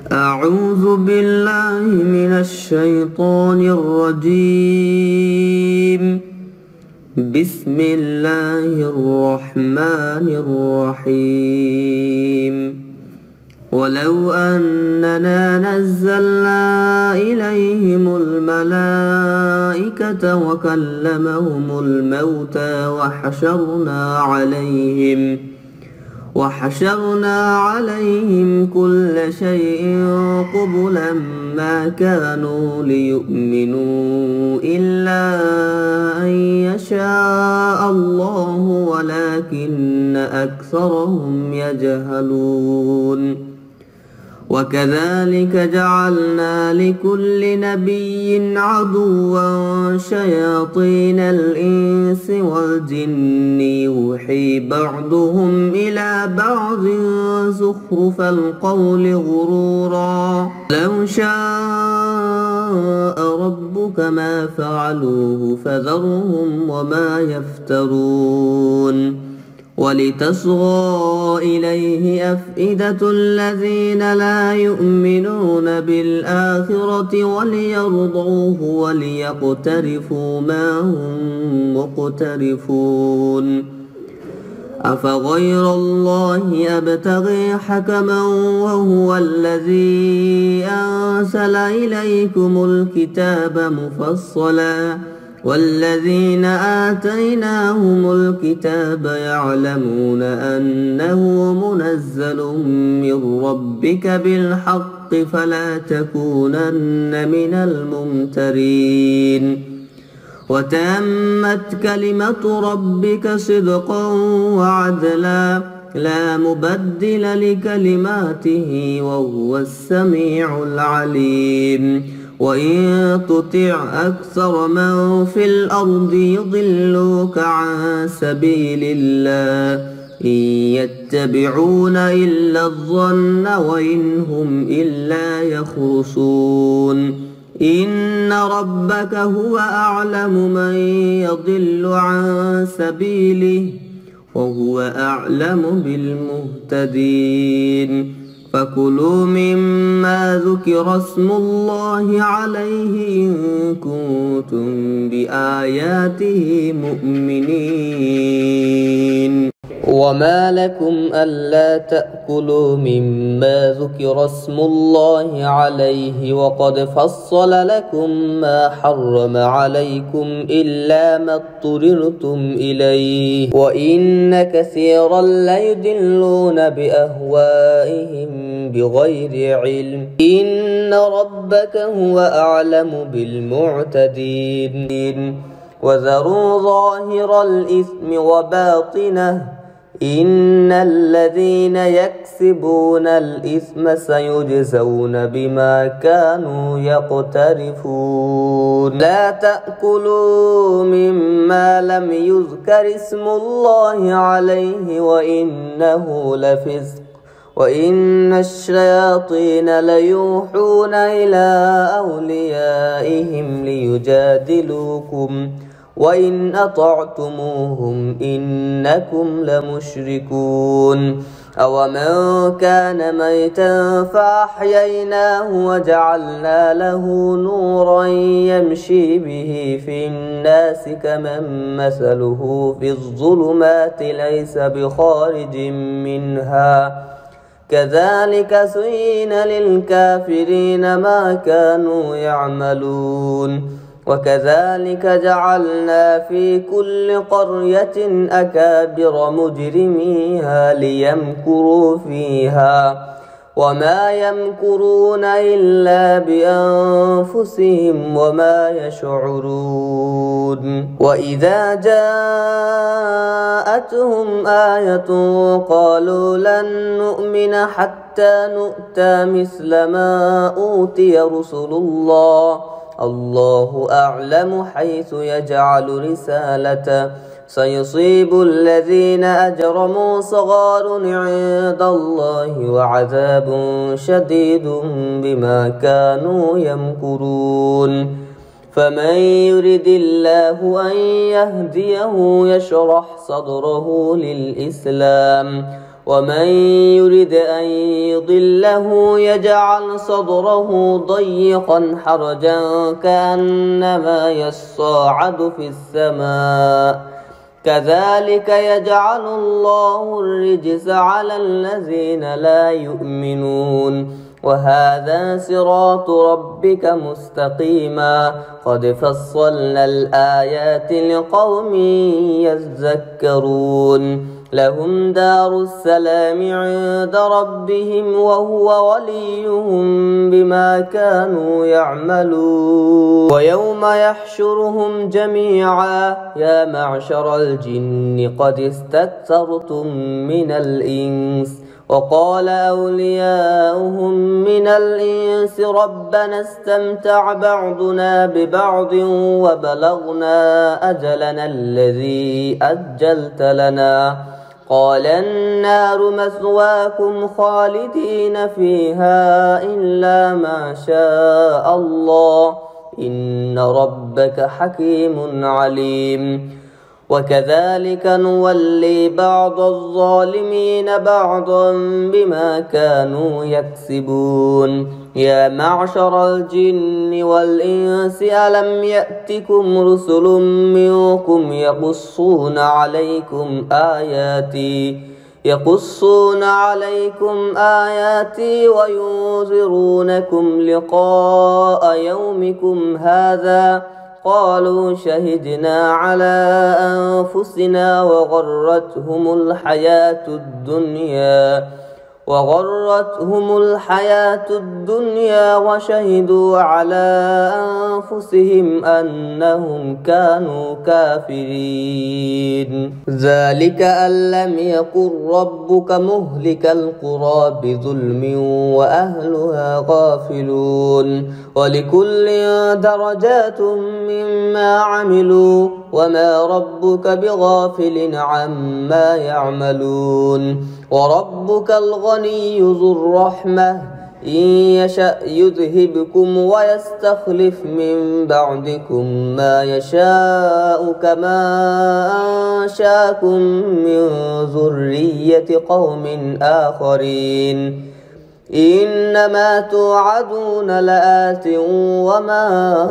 أعوذ بالله من الشيطان الرجيم. بسم الله الرحمن الرحيم. ولو أننا نزلنا إليهم الملائكة وكلمهم الموتى وحشرنا عليهم كل شيء قبلا ما كانوا ليؤمنوا إلا أن يشاء الله ولكن أكثرهم يجهلون. وكذلك جعلنا لكل نبي عدوا شياطين الإنس والجن يوحي بعضهم إلى بعض زخرف القول غرورا. لو شاء ربك ما فعلوه فذرهم وما يفترون. ولتصغى إليه أفئدة الذين لا يؤمنون بالآخرة وليرضوه وليقترفوا ما هم مقترفون. أفغير الله أبتغي حكما وهو الذي أنزل إليكم الكتاب مفصلا والذين آتيناهم الكتاب يعلمون أنه منزل من ربك بالحق فلا تكونن من الممترين. وتمت كلمة ربك صدقا وعدلا لا مبدل لكلماته وهو السميع العليم. وإن تطع أكثر من في الأرض يضلوك عن سبيل الله إن يتبعون إلا الظن وإن هم إلا يخرصون. إن ربك هو أعلم من يضل عن سبيله وهو أعلم بالمهتدين. فكلوا مما ذكر اسم الله عليه إن كنتم بآياته مؤمنين. وما لكم ألا تأكلوا مما ذكر اسم الله عليه وقد فصل لكم ما حرم عليكم إلا ما اضطررتم إليه وإن كثيرا ليضلون بأهوائهم بغير علم. إن ربك هو أعلم بالمعتدين. وذروا ظاهر الإثم وباطنه إن الذين يكسبون الإثم سيجزون بما كانوا يقترفون. لا تأكلوا مما لم يذكر اسم الله عليه وإنه لفسق وإن الشياطين ليوحون إلى أوليائهم ليجادلوكم وإن أطعتموهم إنكم لمشركون. أومن كان ميتا فأحييناه وجعلنا له نورا يمشي به في الناس كمن مثله في الظلمات ليس بخارج منها كذلك زين للكافرين ما كانوا يعملون. وكذلك جعلنا في كل قرية أكابر مجرميها ليمكروا فيها وما يمكرون إلا بأنفسهم وما يشعرون. وإذا جاءتهم آية قالوا لن نؤمن حتى نؤتى مثل ما أوتي رسل الله الله أعلم حيث يجعل رسالته سيصيب الذين أجرموا صغار عند الله وعذاب شديد بما كانوا يمكرون. فمن يرد الله أن يهديه يشرح صدره للإسلام ومن يرد أن يضله يجعل صدره ضيقا حرجا كأنما يصعد في السماء كذلك يجعل الله الرجس على الذين لا يؤمنون وهذا صراط ربك مستقيما قد فصلنا الآيات لقوم يذكرون لهم دار السلام عند ربهم وهو وليهم بما كانوا يعملون ويوم يحشرهم جميعا يا معشر الجن قد استكثرتم من الإنس وقال أولياؤهم من الإنس ربنا استمتع بعضنا ببعض وبلغنا أجلنا الذي أجلت لنا قال النار مثواكم خالدين فيها إلا ما شاء الله إن ربك حكيم عليم وكذلك نولي بعض الظالمين بعضا بما كانوا يكسبون يا معشر الجن والإنس ألم يأتكم رسل منكم يقصون عليكم آياتي وينذرونكم لقاء يومكم هذا قالوا شهدنا على أنفسنا وغرتهم الحياة الدنيا وشهدوا على أنفسهم أنهم كانوا كافرين ذلك أن لم يكن ربك مهلك القرى بظلم وأهلها غافلون ولكل درجات مما عملوا وما ربك بغافل عما يعملون وربك الغني ذو الرحمة إن يشأ يذهبكم ويستخلف من بعدكم ما يشاء كما أنشاكم من ذرية قوم آخرين إنما توعدون لآت وما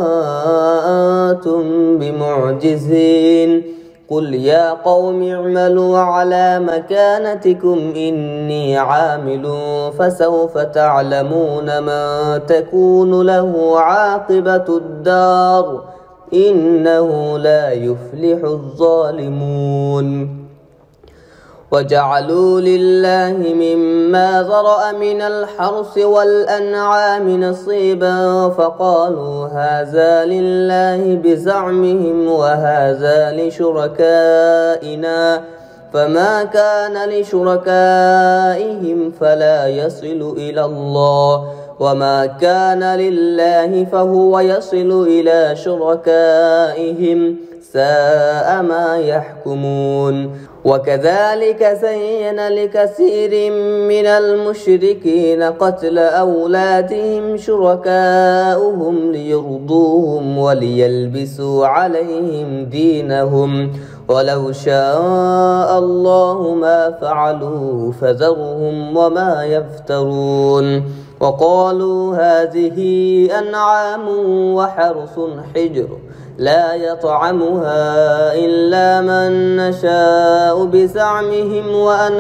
أنتم بمعجزين قل يا قوم اعملوا على مكانتكم إني عامل فسوف تعلمون من تكون له عاقبة الدار إنه لا يفلح الظالمون وجعلوا لله مما ذرأ من الحرث والأنعام نصيبا فقالوا هذا لله بزعمهم وهذا لشركائنا فما كان لشركائهم فلا يصل إلى الله وما كان لله فهو يصل إلى شركائهم ساء ما يحكمون وكذلك زين لكثير من المشركين قتل أولادهم شركاؤهم ليرضوهم وليلبسوا عليهم دينهم ولو شاء الله ما فعلوه فذرهم وما يفترون وقالوا هذه أنعام وحرث حجر لا يطعمها إلا من نشاء بزعمهم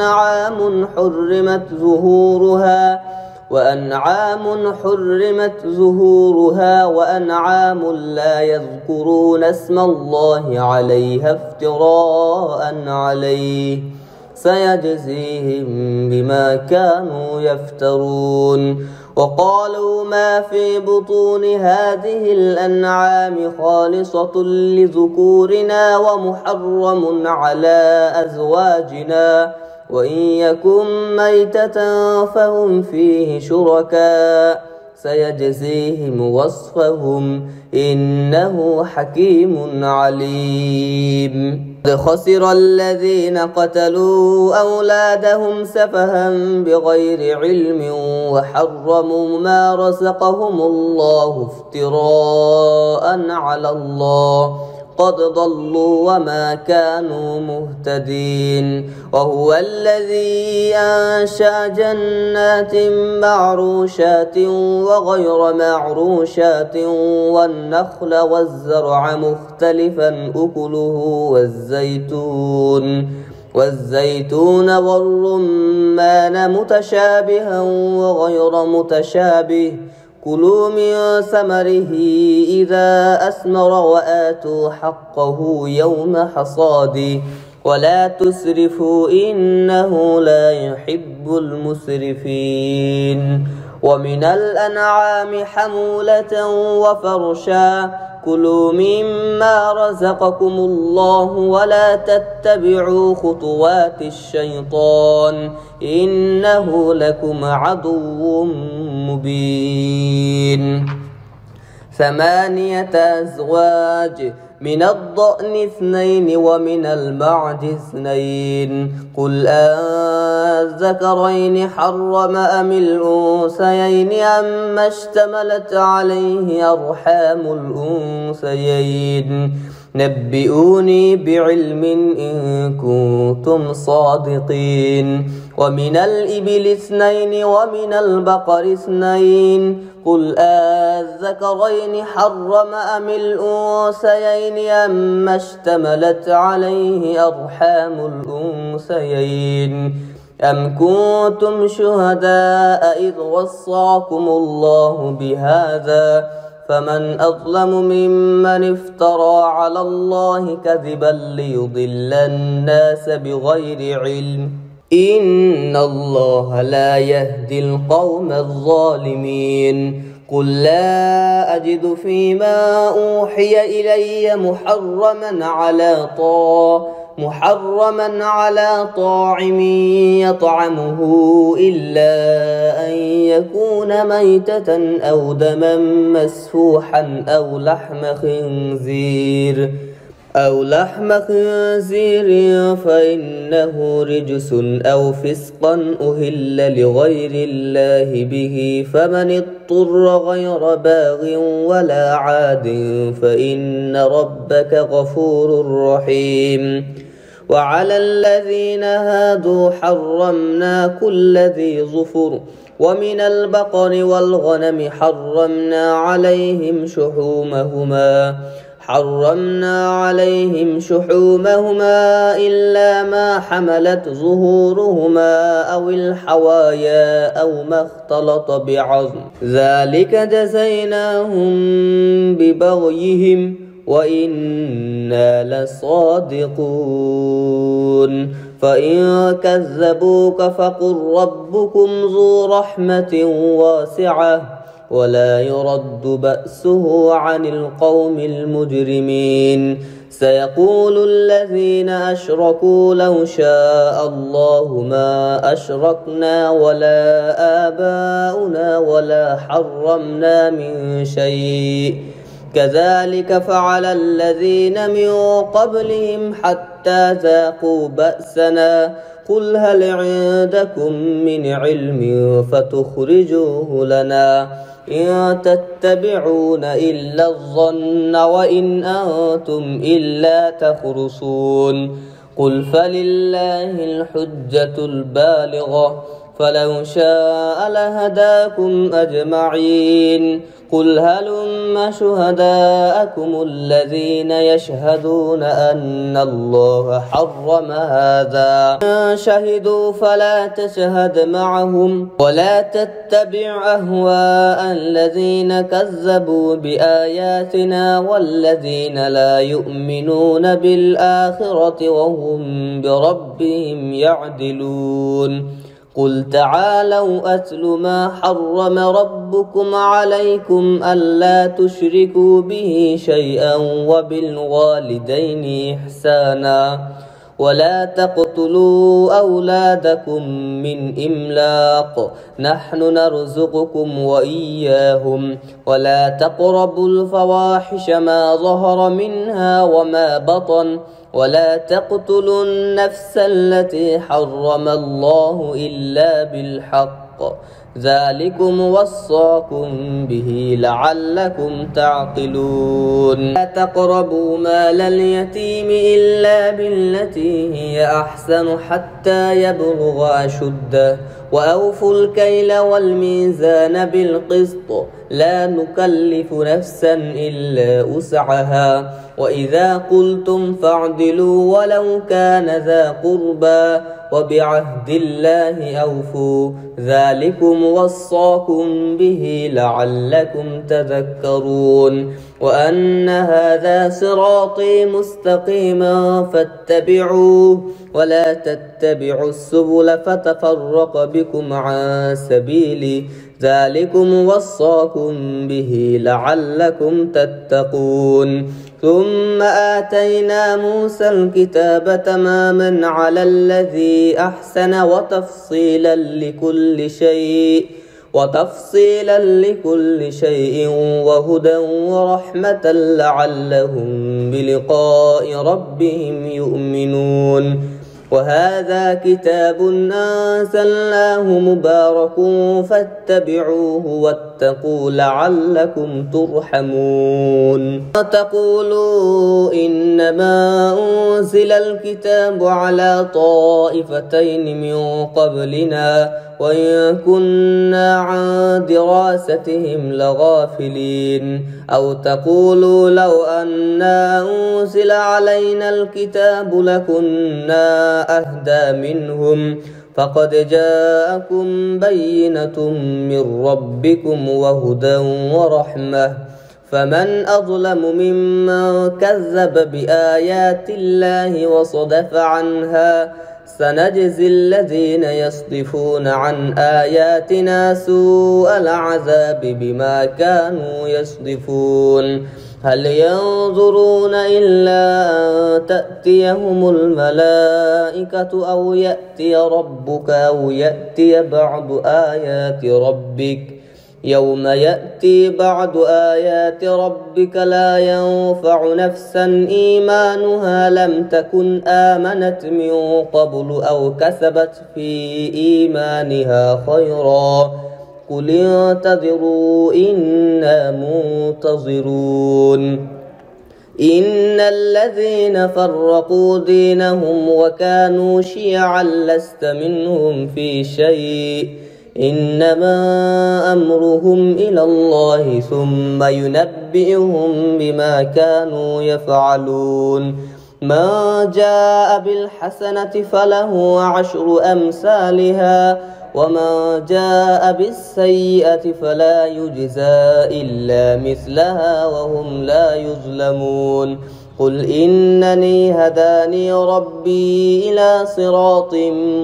وأنعام حرمت ظهورها وأنعام لا يذكرون اسم الله عليها افتراء عليه سيجزيهم بما كانوا يفترون وقالوا ما في بطون هذه الأنعام خالصة لذكورنا ومحرم على أزواجنا وإن يكن ميتة فهم فيه شركاء سيجزيهم وصفهم إنه حكيم عليم قد خسر الذين قتلوا أولادهم سفها بغير علم وحرموا ما رزقهم الله افتراء على الله قد ضلوا وما كانوا مهتدين وهو الذي أنشأ جنات معروشات وغير معروشات والنخل والزرع مختلفا أكله والزيتون والرمان متشابها وغير متشابه كلوا من ثمره إذا أثمر وآتوا حقه يوم حصاده ولا تسرفوا إنه لا يحب المسرفين ومن الأنعام حمولة وفرشا كلوا مما رزقكم الله ولا تتبعوا خطوات الشيطان إنه لكم عدو مبين 8 أزواج من الضأن 2 ومن المعد 2 قل أذكرين حرم أم الأنثيين أما اشتملت عليه أرحام الأنثيين نبئوني بعلم إن كنتم صادقين ومن الإبل 2 ومن البقر 2 قل أذكرين حرم أم الأنثيين أما اشتملت عليه أرحام الأنثيين أم كنتم شهداء إذ وصاكم الله بهذا فمن أظلم ممن افترى على الله كذبا ليضل الناس بغير علم إن الله لا يهدي القوم الظالمين قل لا أجد فيما أوحي إلي محرما على طاعم يطعمه إلا أن يكون ميتة أو دما مسفوحا أو لحم خنزير فإنه رجس أو فسقا أهل لغير الله به فمن اضطر غير باغ ولا عاد فإن ربك غفور رحيم وعلى الذين هادوا حرمنا كل ذي ظفر ومن البقر والغنم حرمنا عليهم شحومهما إلا ما حملت ظهورهما أو الحوايا أو ما اختلط بعظم ذلك جزيناهم ببغيهم وإنا لصادقون فإن كذبوك فقل ربكم ذو رحمة واسعة ولا يرد بأسه عن القوم المجرمين سيقول الذين أشركوا لو شاء الله ما أشركنا ولا آباؤنا ولا حرمنا من شيء كذلك فعل الذين من قبلهم حتى ذاقوا بأسنا قل هل عندكم من علم فتخرجوه لنا إن تتبعون إلا الظن وإن أنتم إلا تخرصون قل فلله الحجة البالغة فلو شاء لهداكم أجمعين قل هلم شهداءكم الذين يشهدون أن الله حرم هذا شهدوا فلا تشهد معهم ولا تتبع أهواء الذين كذبوا بآياتنا والذين لا يؤمنون بالآخرة وهم بربهم يعدلون قل تعالوا أتل ما حرم ربكم عليكم ألا تشركوا به شيئا وبالوالدين إحسانا ولا تقتلوا أولادكم من إملاق نحن نرزقكم وإياهم ولا تقربوا الفواحش ما ظهر منها وما بطن ولا تقتلوا النفس التي حرم الله إلا بالحق ذلكم وصاكم به لعلكم تعقلون لا تقربوا مال اليتيم إلا بالتي هي أحسن حتى يبلغ أشده وأوفوا الكيل والميزان بالقسط لا نكلف نفسا إلا وسعها وإذا قلتم فاعدلوا ولو كان ذا قربى وبعهد الله أوفوا ذلكم وصاكم به لعلكم تذكرون وأن هذا صراطي مستقيما فاتبعوه ولا تتبعوا السبل فتفرق بكم عن سبيله ذلكم وصاكم به لعلكم تتقون ثم آتينا موسى الكتاب تماما على الذي أحسن وتفصيلا لكل شيء وهدى ورحمة لعلهم بلقاء ربهم يؤمنون وهذا كتاب أنزلناه مبارك فاتبعوه واتقوا لعلكم ترحمون تقولوا إنما أنزل الكتاب على طائفتين من قبلنا وإن كنا عن دراستهم لغافلين أو تقولوا لو أنا أنزل علينا الكتاب لكنا أهدى منهم فقد جاءكم بينة من ربكم وهدى ورحمة فمن أظلم ممن كذب بآيات الله وصدف عنها سنجزي الذين يصدفون عن آياتنا سوء العذاب بما كانوا يصدفون هل ينظرون إلا أن تأتيهم الملائكة أو يأتي ربك أو يأتي بعض آيات ربك يوم يأتي بعض آيات ربك لا ينفع نفسا إيمانها لم تكن آمنت من قبل أو كسبت في إيمانها خيرا قل انتظروا إنا منتظرون إن الذين فرقوا دينهم وكانوا شيعا لست منهم في شيء إنما أمرهم إلى الله ثم ينبئهم بما كانوا يفعلون ما جاء بالحسنة فله عشر أمثالها وما جاء بالسيئة فلا يجزى إلا مثلها وهم لا يظلمون قل إنني هداني ربي إلى صراط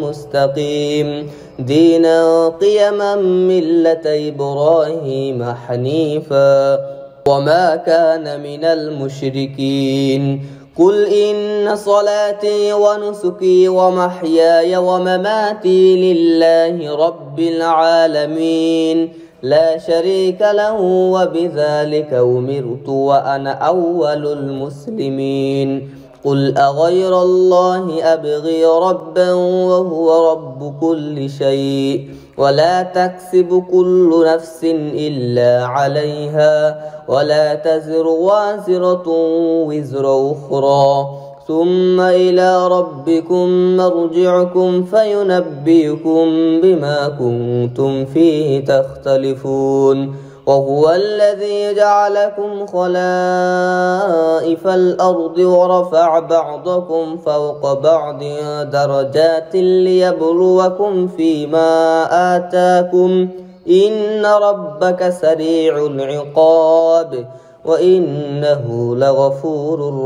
مستقيم دينا قيما ملة إبراهيم حنيفا وما كان من المشركين قل إن صلاتي ونسكي ومحياي ومماتي لله رب العالمين لا شريك له وبذلك أمرت وأنا أول المسلمين قل أغير الله أبغي ربا وهو رب كل شيء ولا تكسب كل نفس إلا عليها ولا تزر وازرة وزر أخرى ثم إلى ربكم مرجعكم فينبئكم بما كنتم فيه تختلفون وهو الذي جعلكم خلائف الأرض ورفع بعضكم فوق بعض درجات ليبلوكم فيما آتاكم إن ربك سريع العقاب وإنه لغفور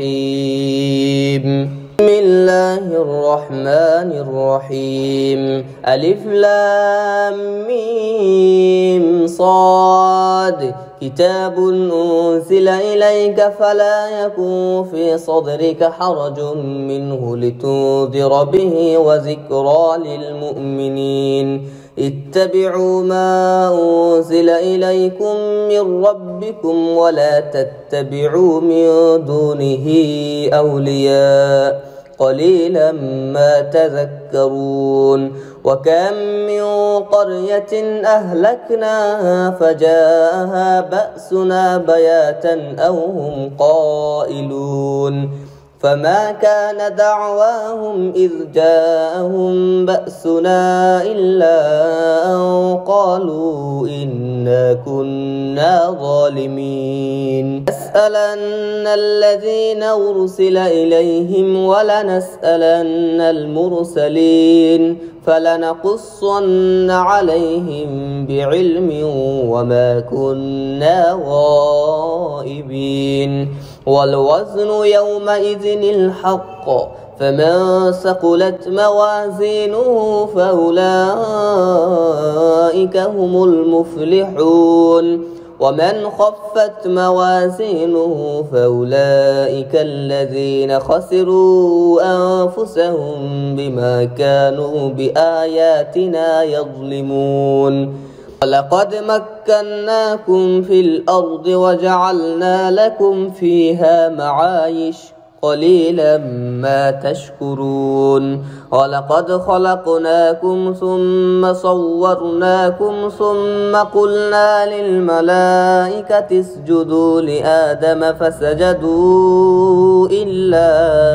رحيم بسم الله الرحمن الرحيم ألف لام ميم صاد كتاب أنزل إليك فلا يكن في صدرك حرج منه لتنذر به وذكرى للمؤمنين اتبعوا ما أنزل إليكم من ربكم ولا تتبعوا من دونه أولياء قليلا ما تذكرون وكم من قرية أهلكناها فجاءها بأسنا بياتا أو هم قائلون فما كان دعواهم إذ جاءهم بأسنا إلا أن قالوا إنا كنا ظالمين لنسألن الذين أرسل إليهم ولنسألن المرسلين فلنقصن عليهم بعلم وما كنا غائبين والوزن يومئذ الحق فمن ثقلت موازينه فأولئك هم المفلحون ومن خفت موازينه فأولئك الذين خسروا أنفسهم بما كانوا بآياتنا يظلمون ولقد مكناكم في الأرض وجعلنا لكم فيها معايش قليلا ما تشكرون ولقد خلقناكم ثم صورناكم ثم قلنا للملائكة اسجدوا لآدم فسجدوا إلا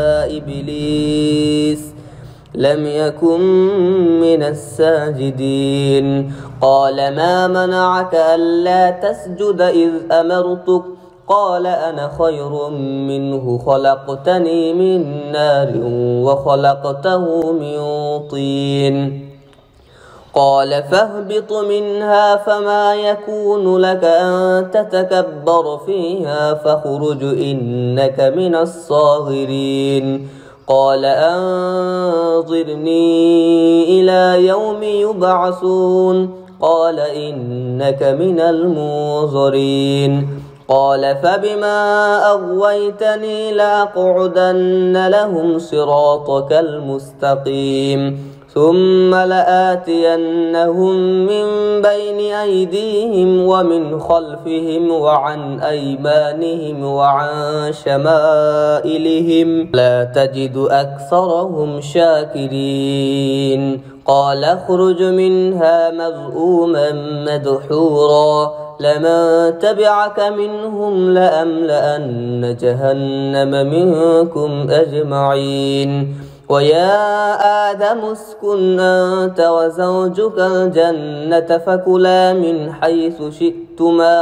إبليس لم يكن من الساجدين قال ما منعك ألا تسجد إذ أمرتك قال أنا خير منه خلقتني من نار وخلقته من طين قال فاهبط منها فما يكون لك أن تتكبر فيها فاخرج إنك من الصاغرين قال أنظرني إلى يوم يبعثون قال إنك من المنظرين قال فبما أغويتني لأقعدن لهم صراطك المستقيم ثم لآتينهم من بين أيديهم ومن خلفهم وعن أيمانهم وعن شمائلهم لا تجد أكثرهم شاكرين قال اخرج منها مذءوما مدحورا لمن تبعك منهم لأملأن جهنم منكم أجمعين ويا آدم اسكن أنت وزوجك الجنة فكلا من حيث شئتما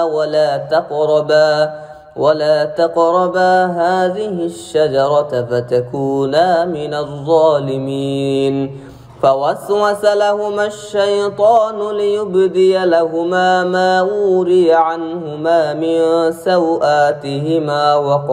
ولا تقربا هذه الشجرة فتكونا من الظالمين فوسوس لهما الشيطان ليبدي لهما ما وري عنهما من سوآتهما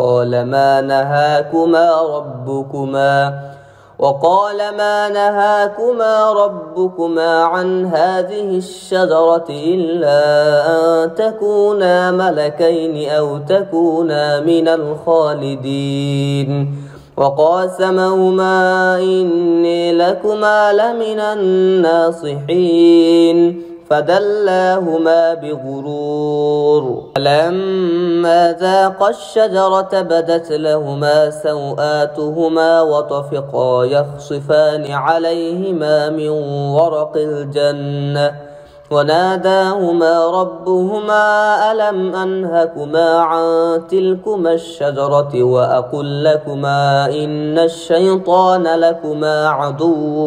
وقال ما نهاكما ربكما عن هذه الشجرة إلا أن تكونا ملكين أو تكونا من الخالدين وقاسمهما إني لكما لمن الناصحين فدلاهما بغرور فلما ذاقا الشجرة بدت لهما سوآتهما وطفقا يخصفان عليهما من ورق الجنة وناداهما ربهما ألم أنهكما عن تلكما الشجرة وأقل لكما إن الشيطان لكما عدو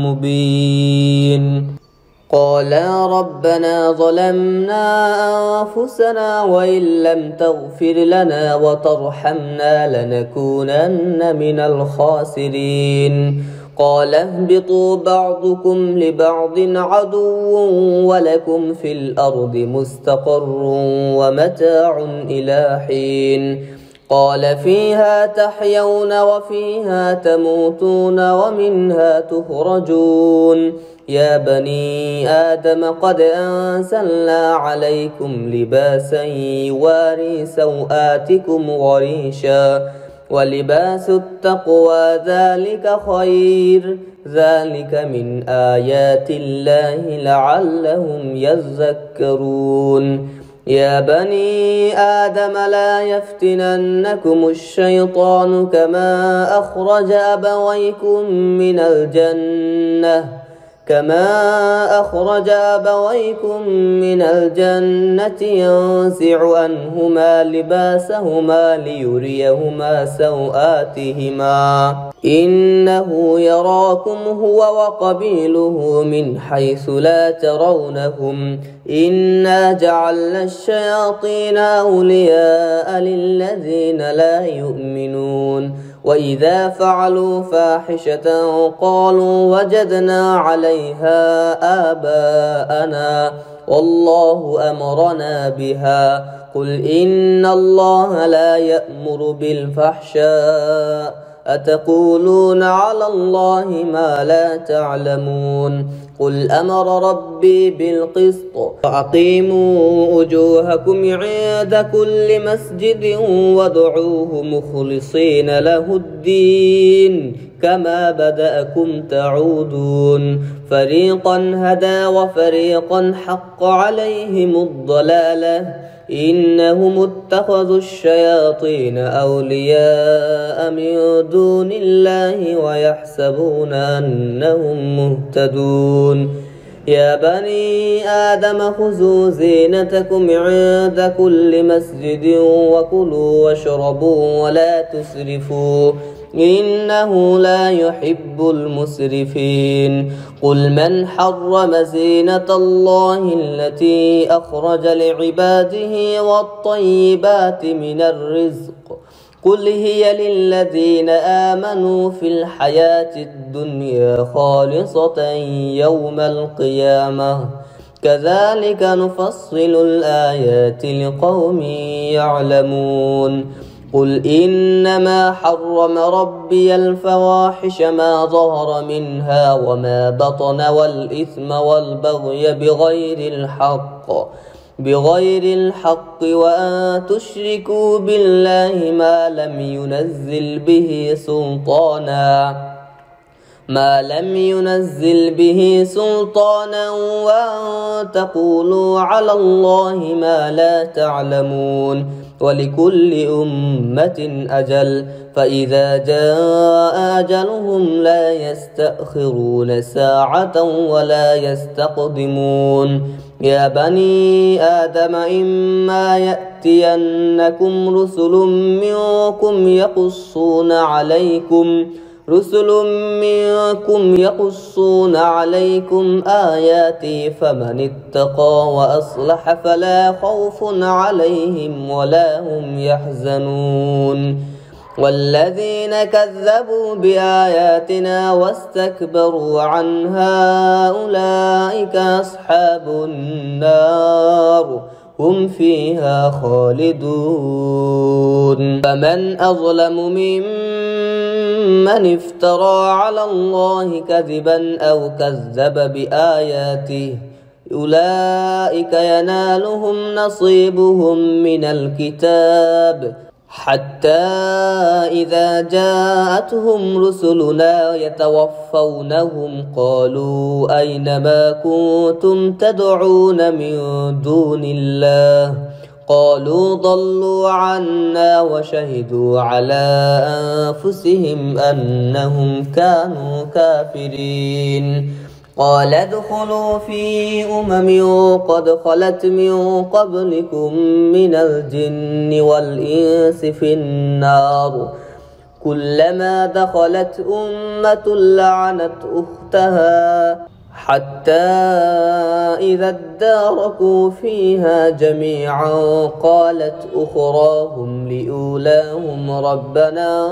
مبين قالا ربنا ظلمنا أنفسنا وإن لم تغفر لنا وترحمنا لنكونن من الخاسرين قال اهبطوا بعضكم لبعض عدو ولكم في الأرض مستقر ومتاع إلى حين قال فيها تحيون وفيها تموتون ومنها تخرجون يا بني آدم قد أنزلنا عليكم لباسا يواري سوآتكم وريشا ولباس التقوى ذلك خير ذلك من آيات الله لعلهم يذكرون يا بني آدم لا يفتننكم الشيطان كما أخرج أبويكم من الجنة ينزع عنهما لباسهما ليريهما سوآتهما إنه يراكم هو وقبيله من حيث لا ترونهم إنا جعلنا الشياطين أولياء للذين لا يؤمنون وإذا فعلوا فاحشة قالوا وجدنا عليها آباءنا والله أمرنا بها قل إن الله لا يأمر بالفحشاء أتقولون على الله ما لا تعلمون قل أمر ربي بالقسط وأقيموا وجوهكم عند كل مسجد وادعوه مخلصين له الدين كما بدأكم تعودون فريقا هدى وفريقا حق عليهم الضلالة إنهم اتخذوا الشياطين أولياء من دون الله ويحسبون أنهم مهتدون يا بني آدم خذوا زينتكم عند كل مسجد وكلوا واشربوا ولا تسرفوا إنه لا يحب المسرفين قل من حرم زينة الله التي أخرج لعباده والطيبات من الرزق قل هي للذين آمنوا في الحياة الدنيا خالصة يوم القيامة كذلك نفصل الآيات لقوم يعلمون قل إنما حرم ربي الفواحش ما ظهر منها وما بطن والإثم والبغي بغير الحق وأن تشركوا بالله ما لم ينزل به سلطانا وأن تقولوا على الله ما لا تعلمون ولكل أمة أجل فإذا جاء أجلهم لا يستأخرون ساعة ولا يستقدمون يا بني آدم إما يأتينكم رسل منكم يقصون عليكم آياتي فمن اتقى وأصلح فلا خوف عليهم ولا هم يحزنون والذين كذبوا بآياتنا واستكبروا عنها أولئك أصحاب النار هم فيها خالدون فمن أظلم ممن افترى على الله كذبا أو كذب بآياته أولئك ينالهم نصيبهم من الكتاب حتى إذا جاءتهم رسلنا يتوفونهم قالوا أين ما كنتم تدعون من دون الله قالوا ضلوا عنا وشهدوا على أنفسهم أنهم كانوا كافرين قال ادخلوا في قد خلت من قبلكم من الجن والإنس في النار كلما دخلت أمة لعنت أختها حتى إذا اداركوا فيها جميعا قالت أخراهم لأولاهم ربنا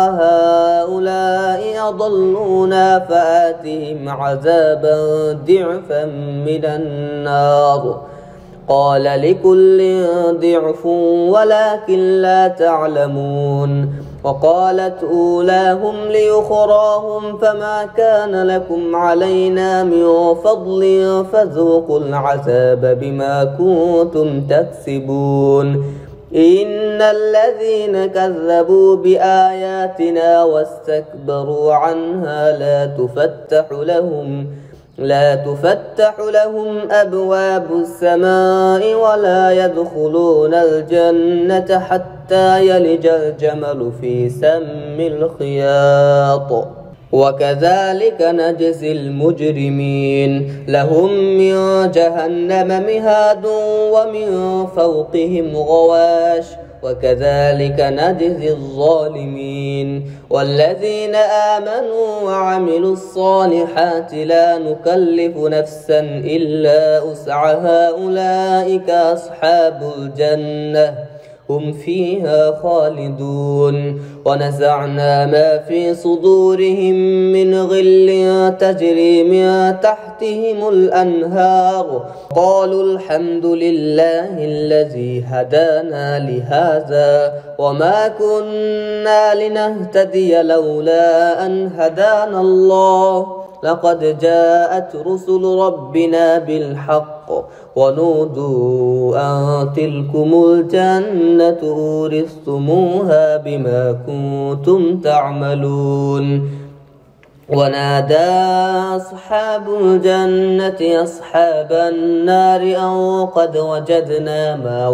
هؤلاء أضلونا فآتهم عذابا ضعفا من النار قال لكل ضعف ولكن لا تعلمون وقالت أولاهم لأخراهم فما كان لكم علينا من فضل فذوقوا العذاب بما كنتم تكسبون إن الذين كذبوا بآياتنا واستكبروا عنها لا تفتح لا تفتح لهم أبواب السماء ولا يدخلون الجنة حتى يلج الجمل في سم الخياط وكذلك نجزي المجرمين لهم من جهنم مهاد ومن فوقهم غواش وكذلك نجزي الظالمين والذين آمنوا وعملوا الصالحات لا نكلف نفسا إلا وسعها أولئك أصحاب الجنة هم فيها خالدون ونزعنا ما في صدورهم من غل تجري من تحتهم الأنهار قالوا الحمد لله الذي هدانا لهذا وما كنا لنهتدي لولا أن هدانا الله لقد جاءت رسل ربنا بالحق ونودوا أن تلكم الجنة أورثتموها بما كنتم تعملون ونادى أصحاب الجنة أصحاب النار أن قد وجدنا ما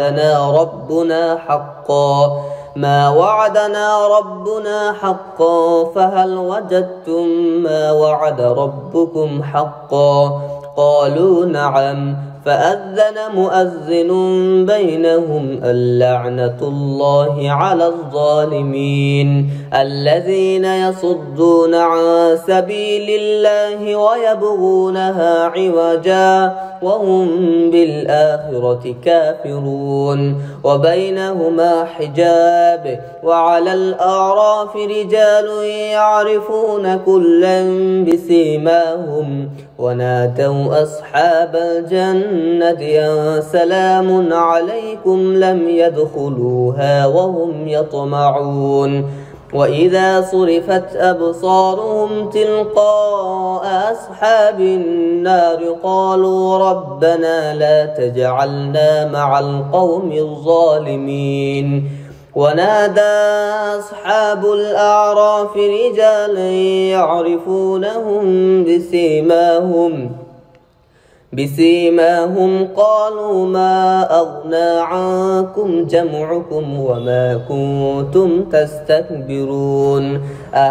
وعدنا ربنا حقا فهل وجدتم ما وعد ربكم حقا قالوا نعم فأذن مؤذن بينهم اللعنة الله على الظالمين الذين يصدون عن سبيل الله ويبغونها عوجا وهم بالآخرة كافرون وبينهما حجاب وعلى الأعراف رجال يعرفون كلا بسيماهم ونادوا أصحاب الجنة أن سلام عليكم لم يدخلوها وهم يطمعون وإذا صرفت أبصارهم تلقاء أصحاب النار قالوا ربنا لا تجعلنا مع القوم الظالمين ونادى أصحاب الأعراف رجالا يعرفونهم بسيماهم قالوا ما أغنى عنكم جمعكم وما كنتم تستكبرون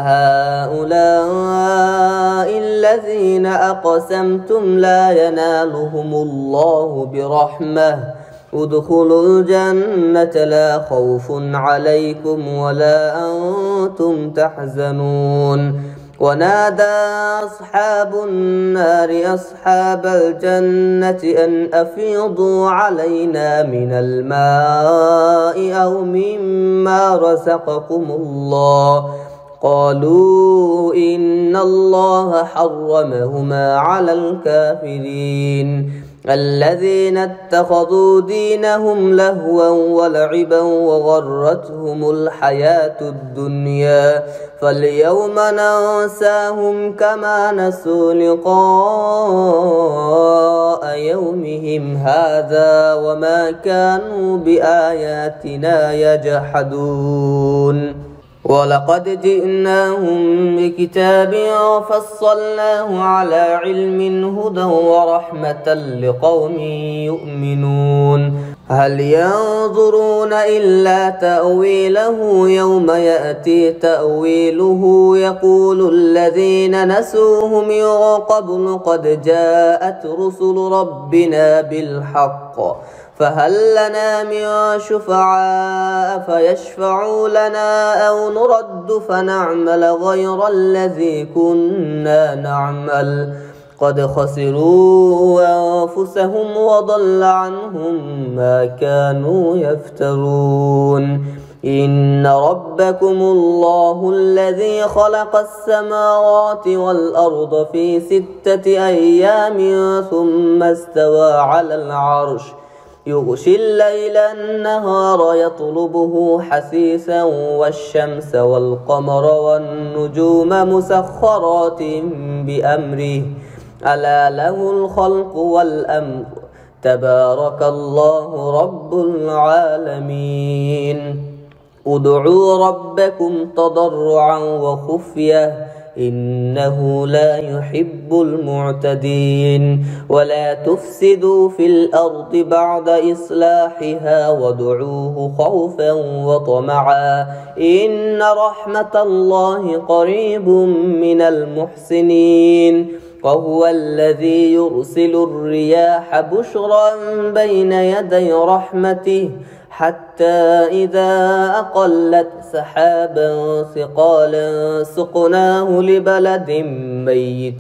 أهؤلاء الذين أقسمتم لا ينالهم الله برحمة ادخلوا الجنة لا خوف عليكم ولا أنتم تحزنون ونادى أصحاب النار أصحاب الجنة أن أفيضوا علينا من الماء أو مما رزقكم الله قالوا إن الله حرمهما على الكافرين الذين اتخذوا دينهم لهوا ولعبا وغرتهم الحياة الدنيا فاليوم ننساهم كما نسوا لقاء يومهم هذا وما كانوا بآياتنا يجحدون ولقد جئناهم بكتاب فصلناه على علم هدى ورحمة لقوم يؤمنون هل ينظرون إلا تأويله يوم يأتي تأويله يقول الذين نسوه من قبل قد جاءت رسل ربنا بالحق فهل لنا من شفعاء فيشفعوا لنا أو نرد فنعمل غير الذي كنا نعمل قد خسروا أنفسهم وضل عنهم ما كانوا يفترون إن ربكم الله الذي خلق السماوات والأرض في 6 أيام ثم استوى على العرش يغشي الليل النهار يطلبه حثيثا والشمس والقمر والنجوم مسخرات بأمره ألا له الخلق والأمر تبارك الله رب العالمين ادعوا ربكم تضرعا وخفية إنه لا يحب المعتدين ولا تفسدوا في الأرض بعد إصلاحها وادعوه خوفا وطمعا إن رحمة الله قريب من المحسنين وهو الذي يرسل الرياح بشرا بين يدي رحمته حتى إذا أقلت سحابا ثقالا سقناه لبلد ميت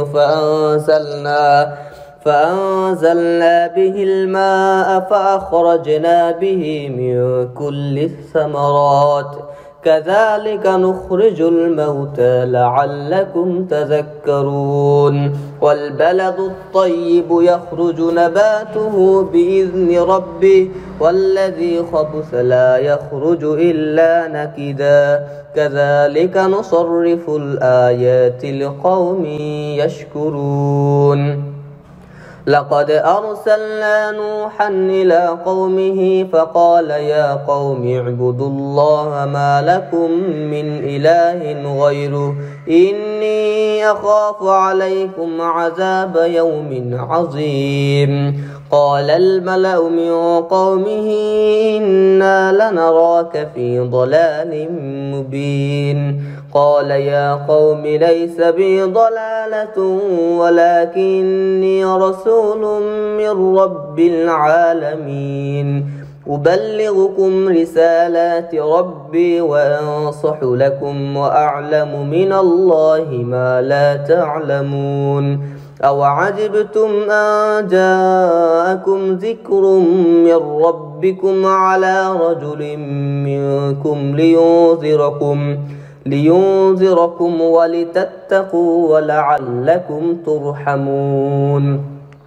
فأنزلنا به الماء فأخرجنا به من كل الثمرات كذلك نخرج الموتى لعلكم تذكرون والبلد الطيب يخرج نباته بإذن ربه والذي خبث لا يخرج إلا نكدا كذلك نصرف الآيات لقوم يشكرون لقد أرسلنا نوحا إلى قومه فقال يا قوم اعبدوا الله ما لكم من إله غيره إني أخاف عليكم عذاب يوم عظيم قال الملأ من قومه إنا لنراك في ضلال مبين قال يا قوم ليس بي ضلالة ولكني رسول من رب العالمين أبلغكم رسالات ربي وأنصح لكم وأعلم من الله ما لا تعلمون أو عجبتم أن جاءكم ذكر من ربكم على رجل منكم لينذركم ولتتقوا ولعلكم ترحمون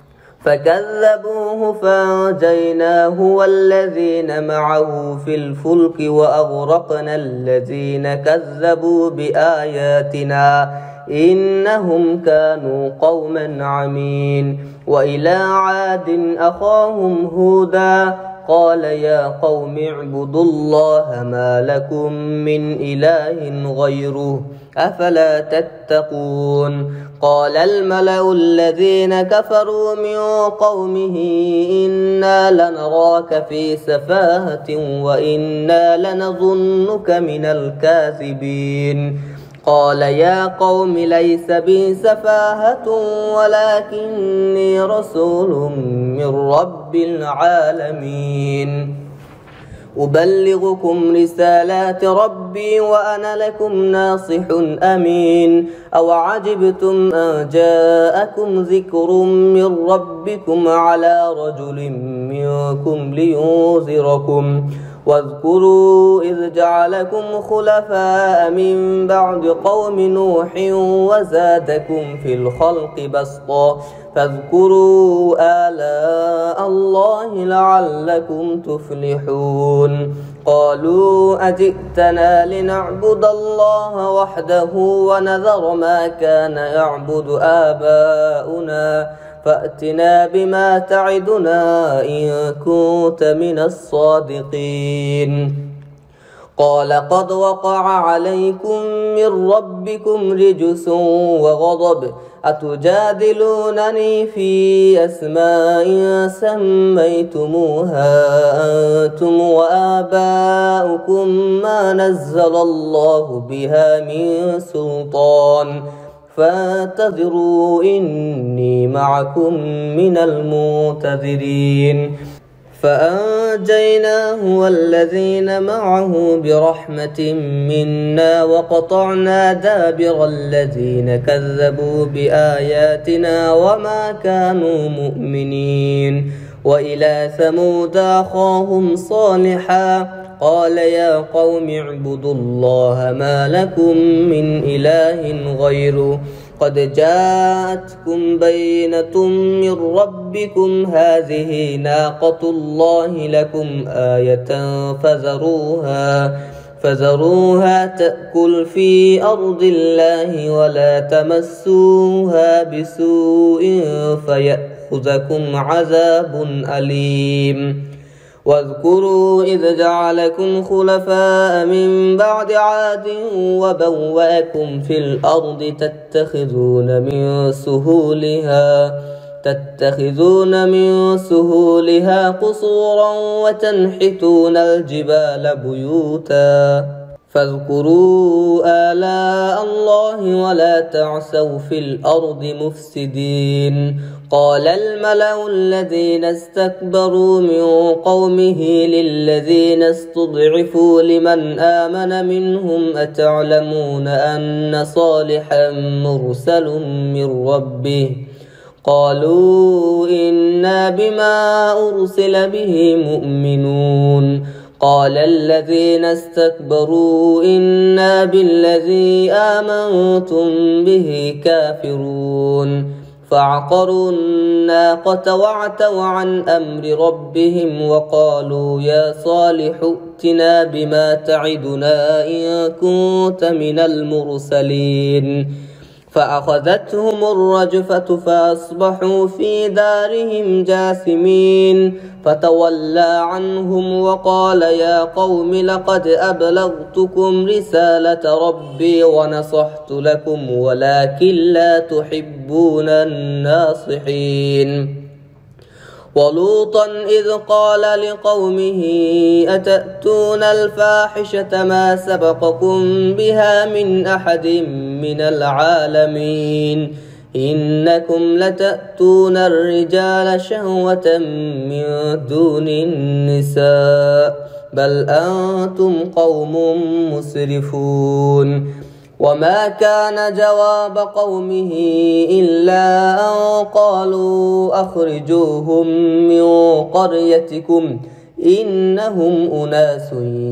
فكذبوه فأنجيناه والذين معه في الفلك وأغرقنا الذين كذبوا بآياتنا إنهم كانوا قوما عمين وإلى عاد أخاهم هودا قال يا قوم اعبدوا الله ما لكم من إله غيره أفلا تتقون قال الملأ الذين كفروا من قومه إنا لنراك في سفاهة وإنا لنظنك من الكاذبين قال يا قوم ليس بي سفاهة ولكني رسول من رب العالمين أبلغكم رسالات ربي وأنا لكم ناصح أمين أو عجبتم أن جاءكم ذكر من ربكم على رجل منكم لينذركم واذكروا إذ جعلكم خلفاء من بعد قوم نوح وزادكم في الخلق بسطا فاذكروا آلاء الله لعلكم تفلحون قالوا أجئتنا لنعبد الله وحده ونذر ما كان يعبد آباؤنا فأتنا بما تعدنا إن كنت من الصادقين قال قد وقع عليكم من ربكم رجس وغضب أتجادلونني في أسماء سميتموها أنتم وآباؤكم ما نزل الله بها من سلطان فانتظروا إني معكم من المنتظرين فأنجيناه والذين معه برحمة منا وقطعنا دابر الذين كذبوا بآياتنا وما كانوا مؤمنين وإلى ثمود أخاهم صالحا قال يا قوم اعبدوا الله ما لكم من إله غيره قد جاءتكم بينة من ربكم هذه ناقة الله لكم آية فذروها تأكل في أرض الله ولا تمسوها بسوء فيأخذكم عذاب أليم واذكروا إذ جعلكم خلفاء من بعد عاد وبوأكم في الأرض تتخذون من سهولها قصورا وتنحتون الجبال بيوتا فاذكروا آلاء الله ولا تعثوا في الأرض مفسدين. قال الملأ الذين استكبروا من قومه للذين استضعفوا لمن آمن منهم أتعلمون أن صالحا مرسل من ربه قالوا إنا بما أرسل به مؤمنون. قال الذين استكبروا إنا بالذي آمنتم به كافرون فعقروا الناقة وعتوا عن أمر ربهم وقالوا يا صالح ائتنا بما تعدنا إن كنت من المرسلين. فأخذتهم الرجفة فأصبحوا في دارهم جاثمين فتولى عنهم وقال يا قوم لقد أبلغتكم رسالة ربي ونصحت لكم ولكن لا تحبون الناصحين. ولوطا إذ قال لقومه أتأتون الفاحشة ما سبقكم بها من أحد من العالمين إنكم لتأتون الرجال شهوة من دون النساء بل أنتم قوم مسرفون. وما كان جواب قومه إلا أن قالوا أخرجوهم من قريتكم إنهم أناس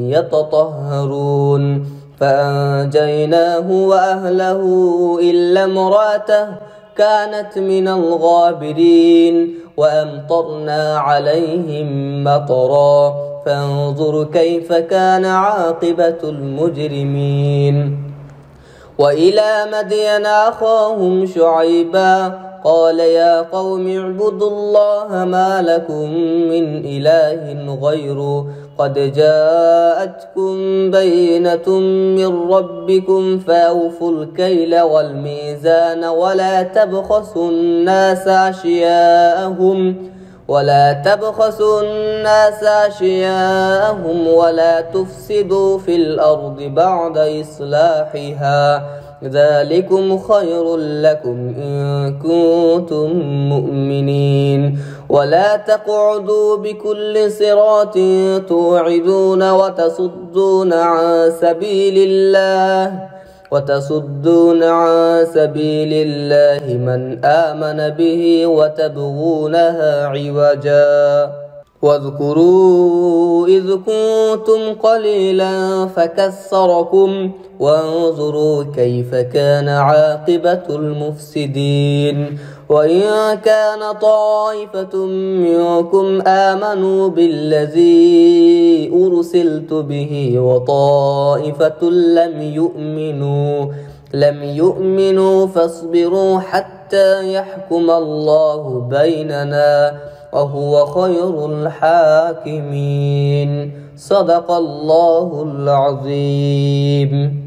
يتطهرون. فأنجيناه وأهله إلا امرأته كانت من الغابرين وأمطرنا عليهم مطرا فانظر كيف كان عاقبة المجرمين. وإلى مدين أخاهم شعيبا قال يا قوم اعبدوا الله ما لكم من إله غيره قد جاءتكم بينة من ربكم فأوفوا الكيل والميزان ولا تبخسوا الناس أشياءهم ولا تفسدوا في الأرض بعد إصلاحها ذلكم خير لكم إن كنتم مؤمنين. ولا تقعدوا بكل صراط توعدون وتصدون عن سبيل الله من آمن به وتبغونها عوجا. واذكروا إذ كنتم قليلا فكثركم وانظروا كيف كان عاقبة المفسدين. وإن كان طائفة منكم آمنوا بالذي أرسلت به وطائفة لم يؤمنوا فاصبروا حتى يحكم الله بيننا وهو خير الحاكمين. صدق الله العظيم.